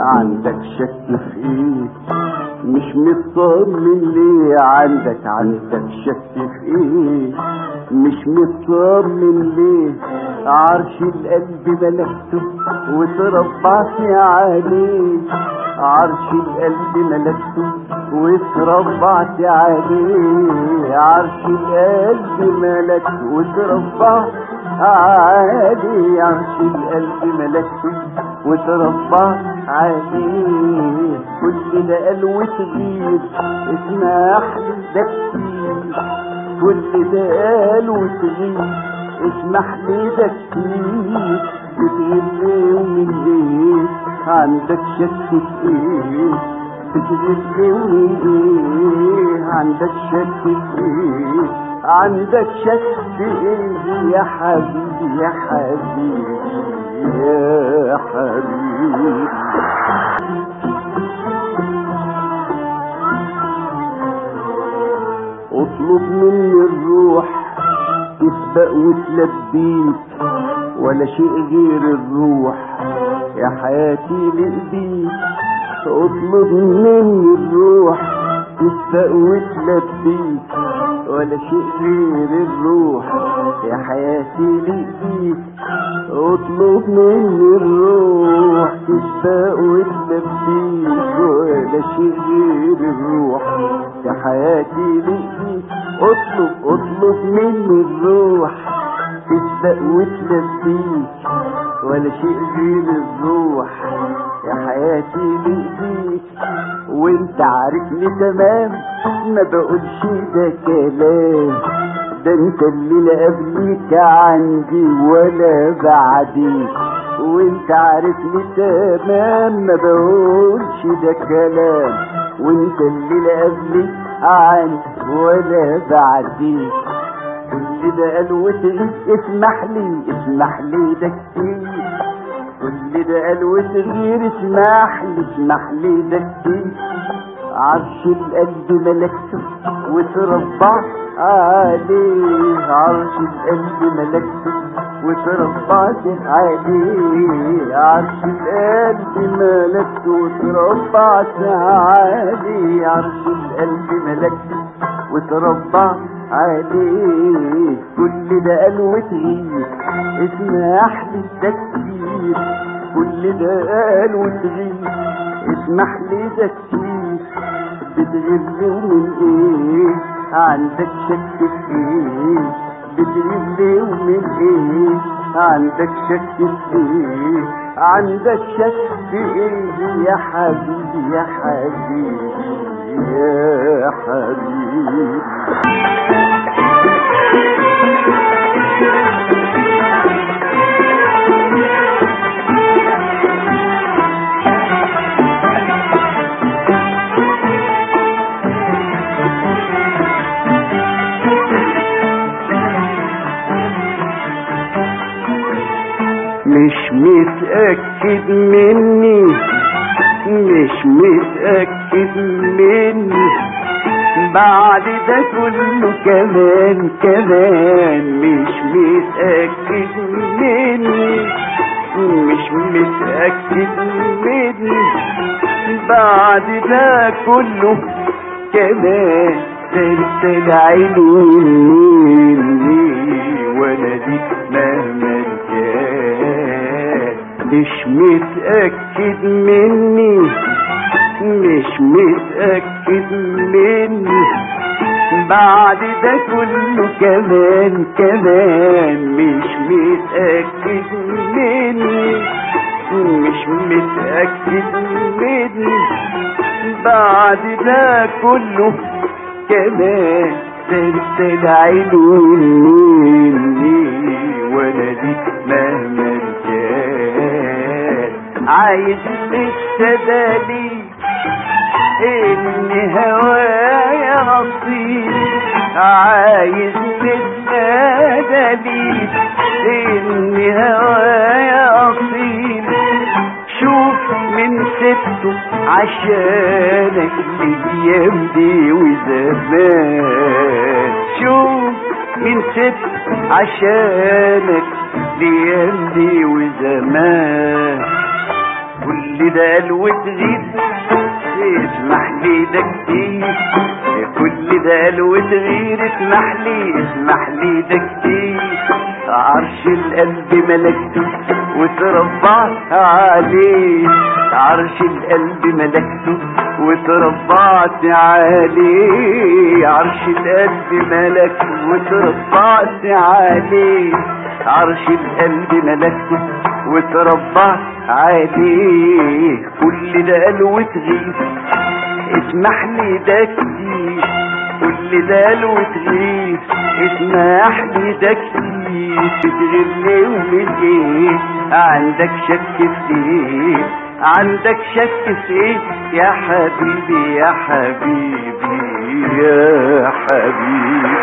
عندك شك في ايه؟ مش مطمن ليه؟ عندك شك في ايه؟ مش مطمن ليه؟ عرش القلب ملكته وتربعت عليه، عرش القلب ملكته وتربعت عليه، عرش القلب ملكته وتربعت عليه، عرش القلب ملكته وتربعت عليه. كل ده قال وتغير اسمح لي ده كتير، كل ده قال وتغير اسمح لي ده كتير، بتغير ليه ومن ليه؟ عندك شك في ايه؟ بتغير ليه ومن ايه؟ عندك شك في ايه؟ عندك شك في ايه يا حبيبي يا حبيبي يا حبيبي؟ اطلب مني الروح تسبق وتلبيك، ولا شيء غير الروح يا حياتي لإيديك. اطلب مني الروح تسبق وتلبيك، ولا شيء غير الروح يا حياتي لإيديك. اطلب مني الروح تسبق وتلبيك، ولا شيء غير الروح يا حياتي لإيديك. اطلب مني الروح تسبق وتلبيك، ولا شيء غير الروح يا حياتي بإيديك. وانت عارفني تمام ما بقولش ده كلام، ده انت اللي لا قبليك عندي ولا بعديك. وانت عارفني تمام ما بقولش ده كلام، وانت اللي لا قبليك عندي ولا بعديك. كل ده قال وتغير اسمح لي ده كتير، كل ده قال وتغير اسمح لي ده كتير. عرش القلب ملكته وتربعت عليه، عرش القلب ملكته وتربعت عليه، عرش القلب ملكته وتربعت عليه، عرش القلب ملكته وتربعت عليه. كل ده قال وتغير اسمح لي ده كتير، كل ده قال وتغير اسمح لي ده كتير. بتغير لي ومن ايه؟ عندك شك في ايه؟ بتغير لي ومن ايه؟ عندك شك في ايه؟ عندك شك في ايه يا حبيبي يا حبيبي يا حبيبي؟ مش متأكد مني، مش متأكد مني بعد ده كله كمان مش متأكد مني، مش متأكد مني بعد ده كله كمان. تلتل عيني وانا دي مهما كان. مش متأكد مني، مش متأكد مني بعد ده كله كمان مش متأكد مني، مش متأكد مني بعد ده كله كمان. تلتل عيني وانا دي مهما كان. عايز لسه دليل ان هوايا نصيب، عايز لسه دليل ان هوايا اصيل. شوف من سبته عشانك الايام دي وزمان، شوف من سبته عشانك الايام دي وزمان. كل كل ده قال وتغيب اسمح لي ده كتير، كل ده قال وتغير اسمح لي ده كتير. عرش القلب ملكته وتربعت عليه، عرش القلب ملكته وتربعت عليه، عرش القلب ملكته وتربعت عليه، عرش القلب ملكته وتربعت عليه. كل ده قال وتغيب اسمح لي ده كتير، كل ده قال وتغيب اسمح لي ده كتير. بتغير ليه ومن ايه؟ عندك شك في ايه؟ عندك شك في ايه يا حبيبي يا حبيبي يا حبيبي؟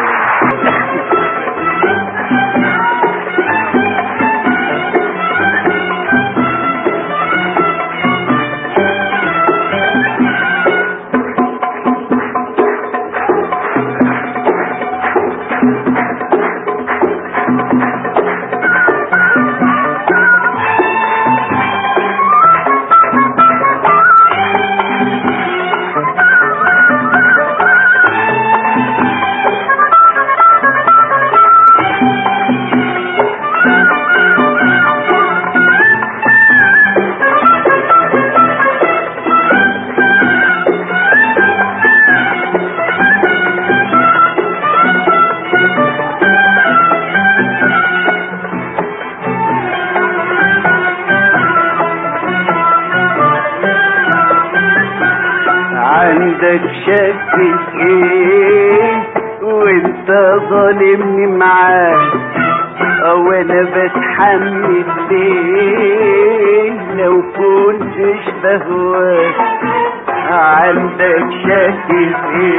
عندك شك في ايه وانت ظالمني معاك، وانا بتحمل ليه لو كنتش بهواك؟ عندك شك في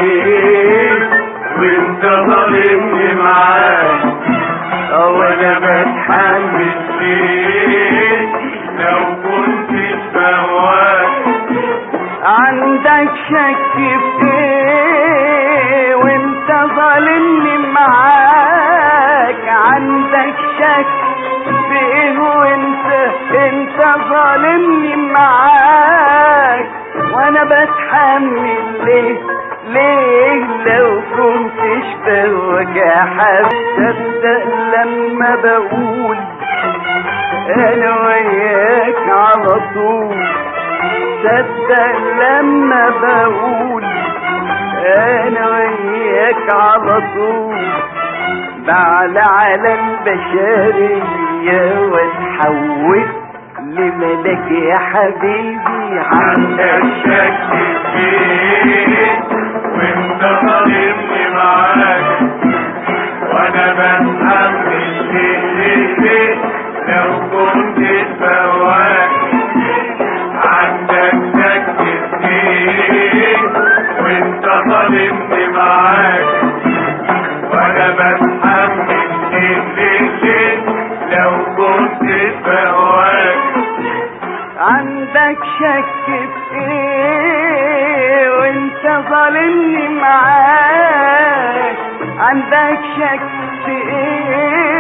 ايه وانت ظالمني معاك، وانا بتحمل ليه لو كنتش بهواك؟ عندك شك في ايه وانت ظالمني معاك، عندك شك في ايه وانت ظالمني معاك، وانا بتحمل ليه لو كنتش بهواك يا حبيبي؟ تصدق لما بقول انا وياك على طول، تصدق لما بقول انا وياك على طول، بعلى على البشرية واتحول لملك يا حبيبي. عندك شك فيه وانت ظالمني معاك، وانا بتحمل ليه لو كنت بهواك؟ عندك شك فيه وانت ظالمني معاك، وانا بتحمل ليه لو كنت بهواك؟ عندك شك في ايه وانت ظالمني معاك، عندك شك في ايه